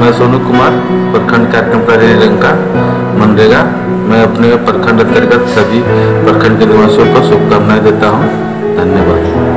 मैं सोनू कुमार, प्रखंड कार्यक्रम प्रभारी का मनरेगा। मैं अपने प्रखंड अंतर्गत सभी प्रखंड के निवासियों को शुभकामनाएं देता हूं। धन्यवाद।